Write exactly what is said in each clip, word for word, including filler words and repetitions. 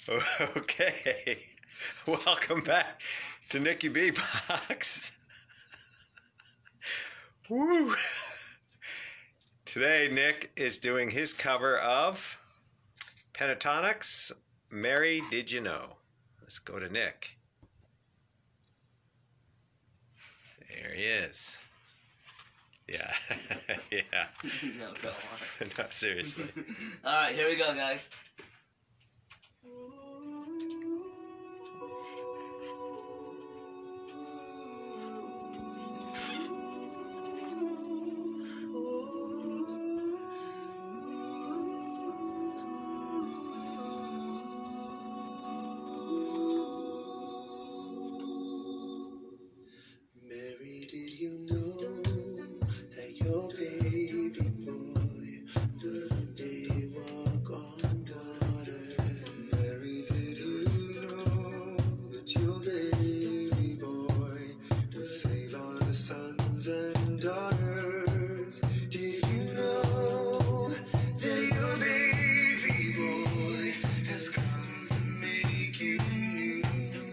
Okay, welcome back to Nicky Beatbox. Woo! Today Nick is doing his cover of Pentatonix, Mary Did You Know? Let's go to Nick. There he is. Yeah, yeah. No, go on. No, seriously. Alright, here we go, guys. Mary, did you know that your baby boy would one day walk on water? Mary, did you know that your baby boy would save all the sons and daughters? Did you know that your baby boy has come to make you new?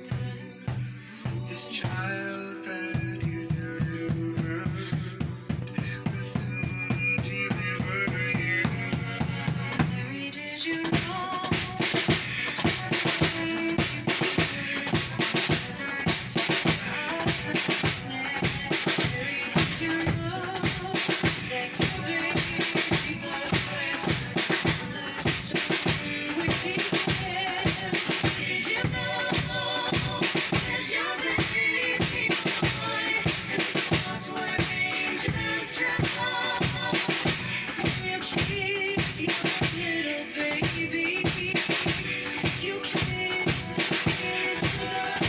This child that you delivered will soon deliver you. Mary, did you know that your baby boy signs for love? Mary, did you know that your baby boy lives with his Did you know that your baby boy has thoughts where angels travel? When you kiss your little baby, you kiss the tears of God.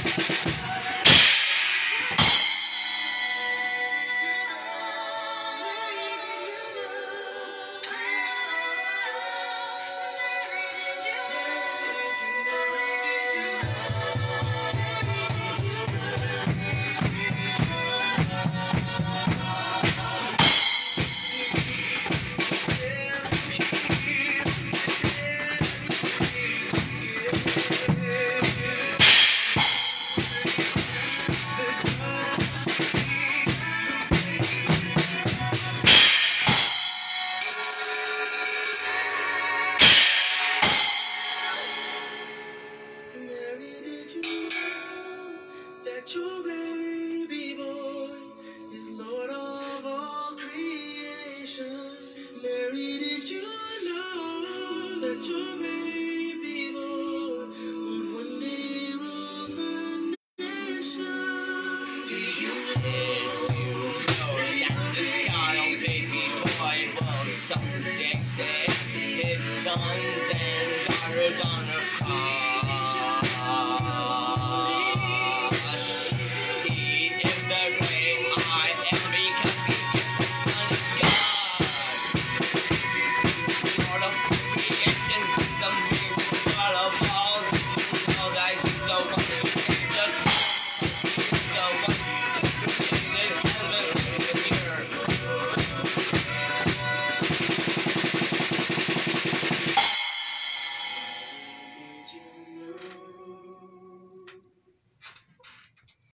Mary, did you know that your baby boy is Lord of all creation? Mary, did you know that your baby boy would one day rule the nation? Did you know that this child baby boy will someday set his sons and daughters on a cross?